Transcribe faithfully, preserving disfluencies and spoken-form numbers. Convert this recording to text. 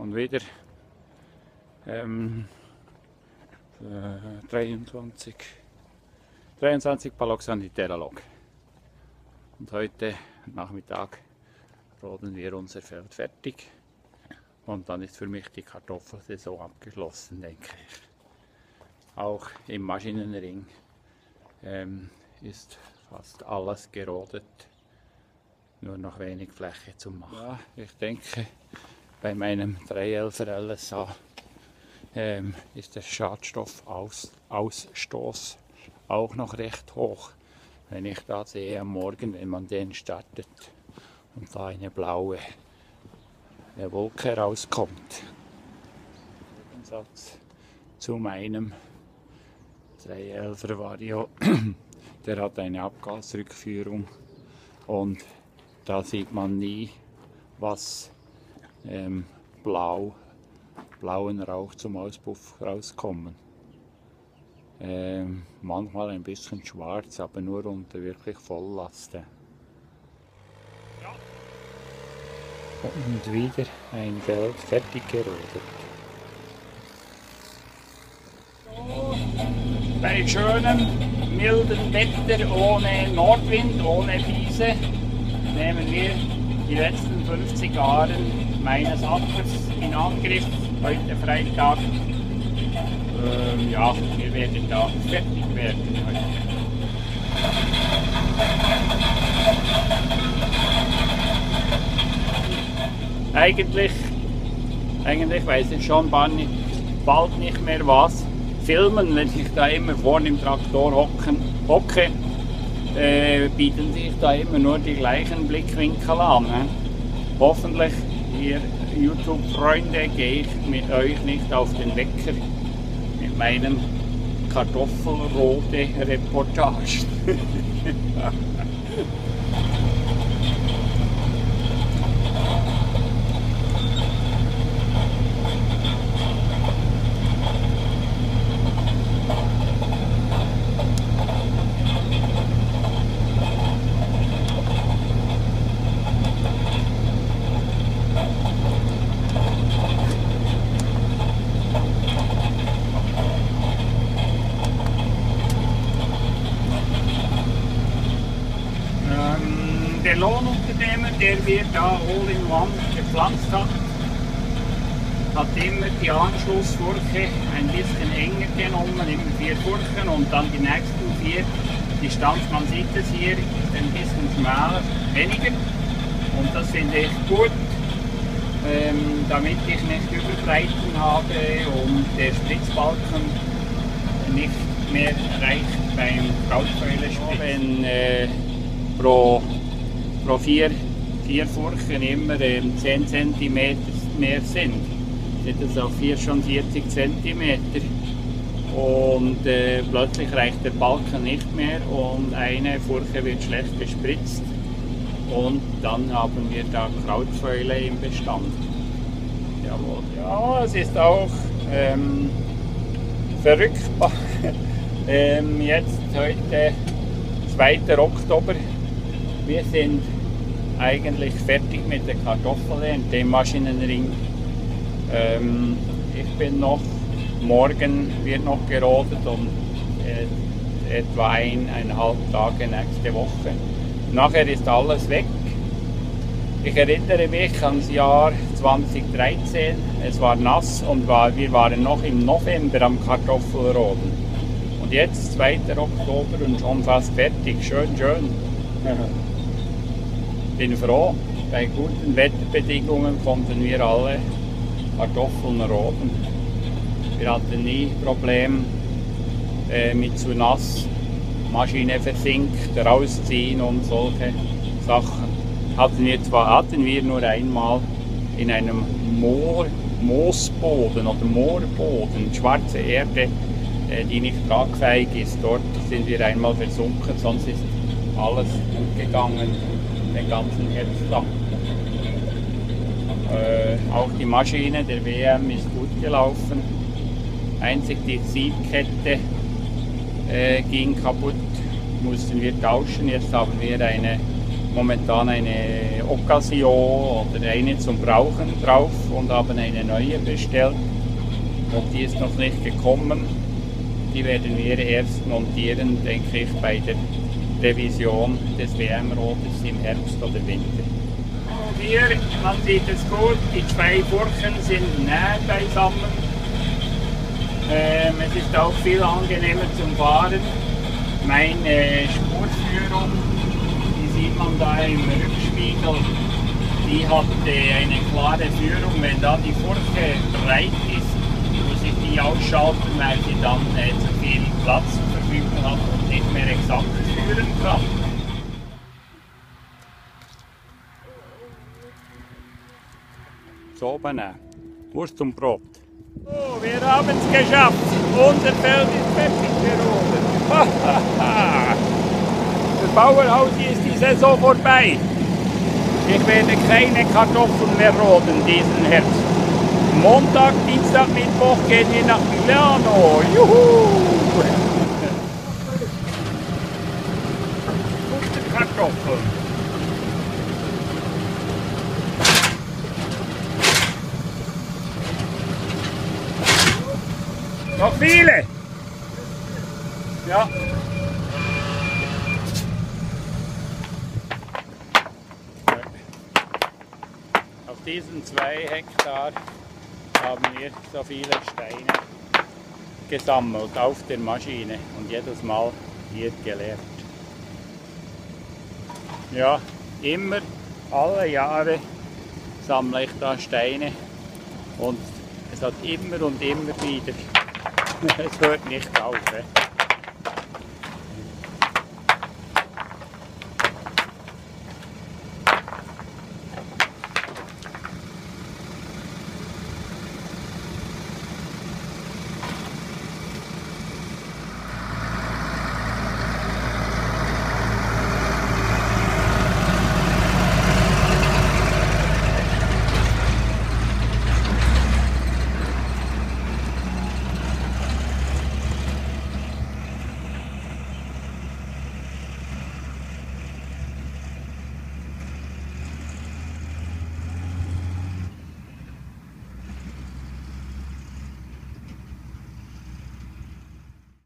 und wieder ähm, äh, dreiundzwanzig, dreiundzwanzig Palox an die Terralog. Und heute Nachmittag roden wir unser Feld fertig und dann ist für mich die Kartoffelsaison abgeschlossen, denke ich. Auch im Maschinenring ähm, ist fast alles gerodet, nur noch wenig Fläche zu machen. Ja, ich denke, bei meinem drei elfer L S A ähm, ist der Schadstoffausstoß auch noch recht hoch. Wenn ich da sehe am Morgen, wenn man den startet und da eine blaue eine Wolke rauskommt. Im Gegensatz zu meinem drei elfer Vario, der hat eine Abgasrückführung und da sieht man nie, was ähm, blau, blauen Rauch zum Auspuff rauskommen. Ähm, manchmal ein bisschen schwarz, aber nur unter wirklich Volllast. Und wieder ein Feld fertig gerodet. Bei schönem, milden Wetter, ohne Nordwind, ohne Wiese, nehmen wir die letzten fünfzig Jahre meines Ackers in Angriff. Heute Freitag. Ähm, ja, wir werden da fertig werden heute. Eigentlich, eigentlich weiß ich schon bald nicht, bald nicht mehr was filmen, wenn ich da immer vorne im Traktor hocken, hocke, äh, bieten sich da immer nur die gleichen Blickwinkel an. Ne? Hoffentlich, ihr YouTube-Freunde, gehe ich mit euch nicht auf den Wecker mit meinem Kartoffelrode-Reportage. Der Lohnunternehmer, der wir da All-in-One gepflanzt hat, hat immer die Anschlussfurche ein bisschen enger genommen, immer vier Furchen und dann die nächsten vier. Die Stanz, man sieht es hier, ist ein bisschen schmaler, weniger und das finde ich gut, ähm, damit ich nicht Überbreiten habe und der Spritzbalken nicht mehr reicht beim Krautfäule-Spritzen. Wenn äh, pro pro vier, vier Furchen immer ähm, zehn Zentimeter mehr sind, sind das auf vier schon vierzig Zentimeter und äh, plötzlich reicht der Balken nicht mehr und eine Furche wird schlecht gespritzt und dann haben wir da Krautfäule im Bestand. Jawohl. Ja, es ist auch ähm, verrückt. ähm, jetzt heute zweiter Oktober. Wir sind eigentlich fertig mit der Kartoffelernte im Maschinenring. Ähm, ich bin noch, morgen wird noch gerodet und äh, etwa eineinhalb Tage nächste Woche. Nachher ist alles weg. Ich erinnere mich ans Jahr zweitausenddreizehn, es war nass und war, wir waren noch im November am Kartoffelroden. Und jetzt zweiter Oktober und schon fast fertig, schön, schön. Bin froh, bei guten Wetterbedingungen konnten wir alle Kartoffeln roden. Wir hatten nie Probleme äh, mit zu nass, Maschine versinkt, rausziehen und solche Sachen. Hatten wir zwar hatten wir nur einmal in einem Moor, Moosboden oder Moorboden, schwarze Erde, äh, die nicht tragfähig ist. Dort sind wir einmal versunken, sonst ist alles gut gegangen. Den ganzen Herbst lang. Äh, auch die Maschine der W M ist gut gelaufen. Einzig die Siebkette äh, ging kaputt, mussten wir tauschen. Jetzt haben wir eine momentan eine Occasion oder eine zum Brauchen drauf und haben eine neue bestellt. Und die ist noch nicht gekommen. Die werden wir erst montieren, denke ich, bei der Revision des W M-Roders im Herbst oder Winter. Hier, man sieht es gut, die zwei Furchen sind näher beisammen. Ähm, es ist auch viel angenehmer zum Fahren. Meine Spurführung, die sieht man da im Rückspiegel, die hat äh, eine klare Führung. Wenn da die Furche breit ist, muss ich die ausschalten, weil sie dann äh, zu viel Platz zur Verfügung hat und nicht mehr exakt führen kann. So, Bene, Wurst zum Brot. So, wir haben es geschafft. Unser Feld ist fertig gerodet. Das Bauernhaus ist die Saison vorbei. Ich werde keine Kartoffeln mehr roden diesen Herbst. Montag, Dienstag, Mittwoch gehen wir nach Milano. Juhu! Gute Kartoffeln. Noch viele? Ja. Auf diesen zwei Hektar haben wir so viele Steine gesammelt auf der Maschine und jedes Mal wird geleert. Ja, immer, alle Jahre sammle ich da Steine und es hat immer und immer wieder, es hört nicht auf. He.